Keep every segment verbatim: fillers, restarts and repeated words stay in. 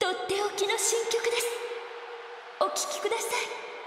とっておきの新曲です。お聴きください。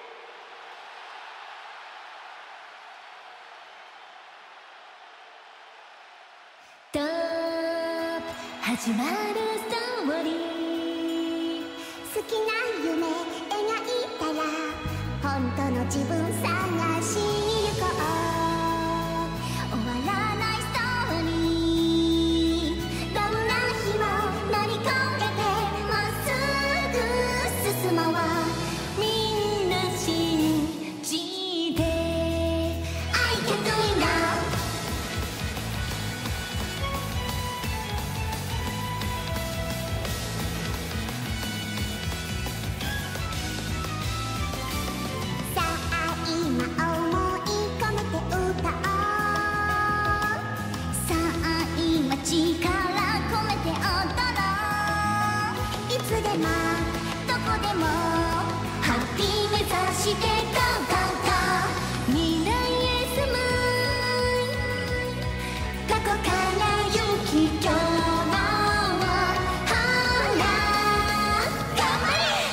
と始まるストーリー、 好きな夢描いたら本当の自分探しに行こう。終わらないストーリー、どんな日も乗り越えてまっすぐ進もう。 みんな信じて I can do it now。 さあ今思い込めて歌おう。 さあ今力込めて踊ろう。 いつでもどこでもハッピー目指して Go Go Go。 未来へ進む過去から行き今日はほら頑張れ。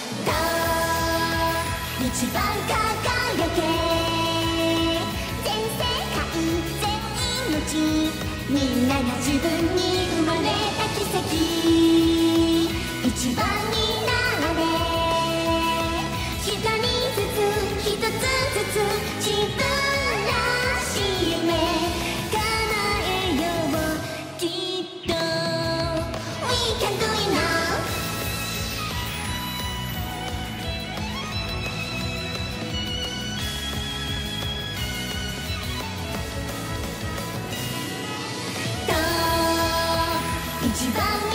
どう一番輝け全世界全命、 みんなが自分に生まれた奇跡。一番になれ。一人ずつ一つずつ自分らしい夢叶えようきっと。 We can do it now。 と一番